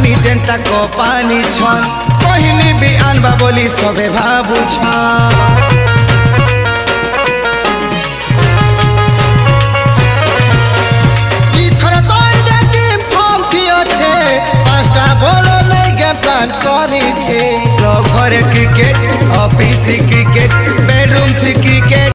पानी जेंता को पानी छन कहली भी आनबा बोली सबे भाबू घरे क्रिकेट ऑफिस क्रिकेट